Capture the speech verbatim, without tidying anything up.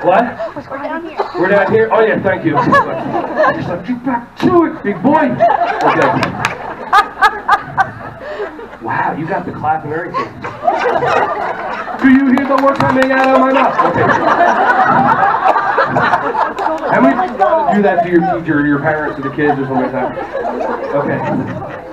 What? We're down here. We're down here? Oh yeah, thank you. Just like, get back to it, big boy. Okay. Wow, you got the clap and everything. Do you hear the word coming out of my mouth? Okay. And we do that to your teacher, your parents, or the kids, or something like that. Okay.